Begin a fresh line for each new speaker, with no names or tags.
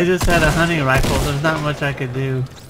I just had a hunting rifle. There's not much I could do.